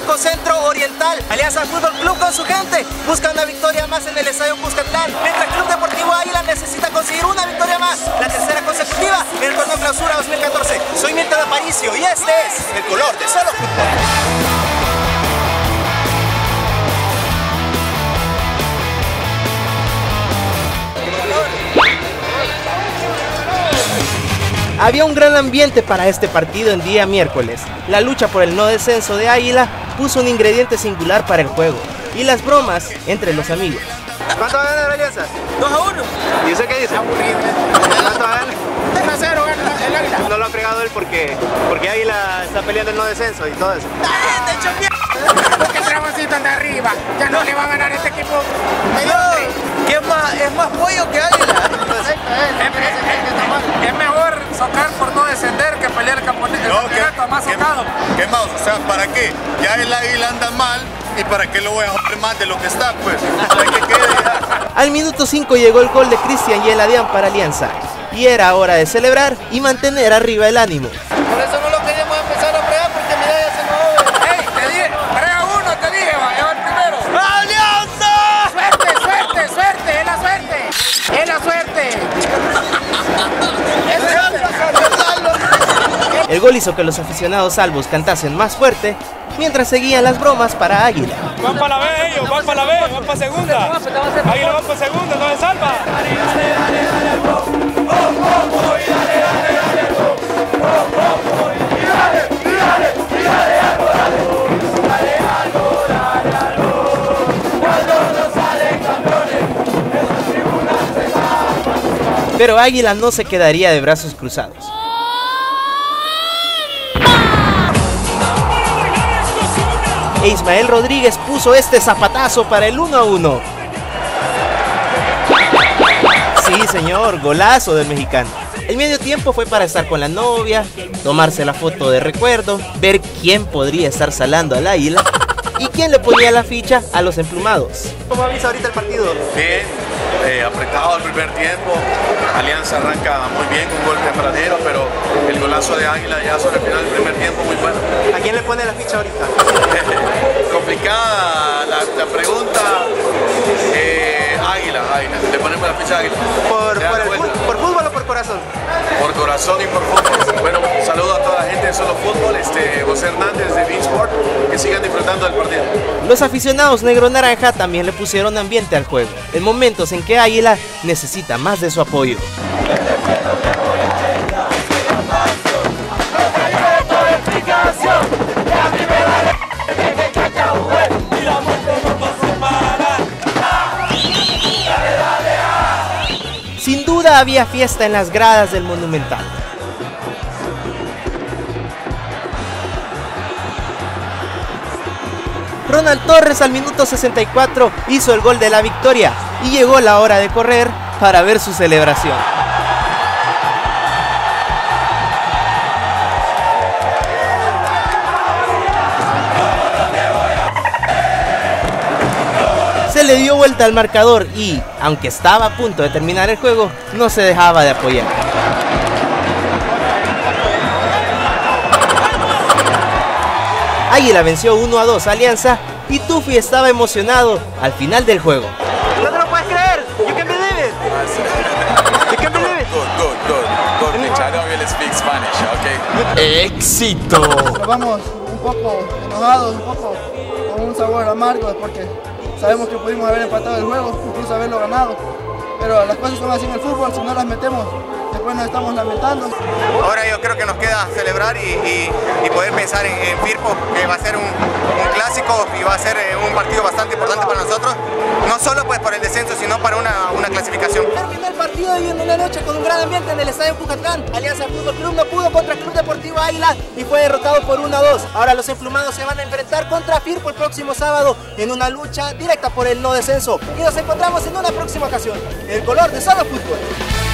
Pacífico Centro Oriental. Alianza Fútbol Club con su gente busca una victoria más en el Estadio Cuscatlán, mientras Club Deportivo Águila necesita conseguir una victoria más, la tercera consecutiva en el torneo Clausura 2014. Soy Milton Aparicio y este es El Color de Solo Fútbol. Había un gran ambiente para este partido en día miércoles. La lucha por el no descenso de Águila puso un ingrediente singular para el juego y las bromas entre los amigos. ¿Cuánto va a ganar la Alianza? 2-1. ¿Y usted qué dice? Aburrido. ¿Cuánto va a ganar? 1-0 gana el Águila. No lo ha fregado él porque Águila está peleando el no descenso y todo eso. ¡Te hecho mierda! Porque el dragoncito anda arriba. Ya no le va a ganar este equipo. ¿Qué más? ¿Es más pollo que Águila? Es mejor socar por no descender que pelear el campeonato más socado. ¿Qué más? O sea, ¿para qué? Ya el Águila anda mal y ¿para qué lo voy a joder más de lo que está? Pues, ¿para qué quede ya? Al minuto 5 llegó el gol de Cristian Yeladian para Alianza. Y era hora de celebrar y mantener arriba el ánimo. Por eso no lo queríamos empezar a fregar porque mira ya se nos va. ¡Ey! Te dije, 3-1, te dije, va el primero. ¡Alianza! ¡Suerte, suerte, suerte! ¡Es la suerte! ¡Es la suerte! El gol hizo que los aficionados salvos cantasen más fuerte mientras seguían las bromas para Águila. Van para la B ellos, van para la B, van para segunda. Águila va para segunda, no se salva. Pero Águila no se quedaría de brazos cruzados. E Ismael Rodríguez puso este zapatazo para el 1-1. Sí, señor, golazo del mexicano. El medio tiempo fue para estar con la novia, tomarse la foto de recuerdo, ver quién podría estar salando al Águila y quién le ponía la ficha a los emplumados. ¿Cómo avisa ahorita el partido? Bien, apretado el primer tiempo. Alianza arranca muy bien con un gol tempranero, pero el golazo de Águila ya sobre el final del primer tiempo muy bueno. ¿A quién le pone la ficha ahorita? Complicada la pregunta. Águila, le ponemos la ficha a Águila. ¿Por fútbol o por corazón? Por corazón y por fútbol. Bueno, un saludo a toda la gente de Solo Fútbol, José Hernández de Beansport, que sigan disfrutando del partido. Los aficionados negro-naranja también le pusieron ambiente al juego, en momentos en que Águila necesita más de su apoyo. Sin duda había fiesta en las gradas del Monumental. Ronald Torres al minuto 64 hizo el gol de la victoria y llegó la hora de correr para ver su celebración. Se le dio vuelta al marcador y, aunque estaba a punto de terminar el juego, no se dejaba de apoyar. Águila venció 1-2 a Alianza y Tufi estaba emocionado al final del juego. ¡No te lo puedes creer! You can believe it! You can believe it! Good. I don't really speak Spanish, okay? ¡Éxito! Nos vamos un poco enojados, un poco con un sabor amargo porque sabemos que pudimos haber empatado el juego, incluso haberlo ganado. Pero las cosas son así en el fútbol, si no las metemos, después nos estamos lamentando. Ahora yo creo que nos queda celebrar y poder pensar en Firpo, que va a ser un clásico y va a ser un partido bastante importante para nosotros, no solo pues por el descenso, sino para una clasificación. Terminó el partido y en una noche con un gran ambiente en el Estadio Cuscatlán. Alianza Fútbol Club no pudo contra Club Deportivo Águila y fue derrotado por 1-2. Ahora los emplumados se van a enfrentar contra Firpo el próximo sábado en una lucha directa por el no descenso. Y nos encontramos en una próxima ocasión. El Color de Solo Fútbol.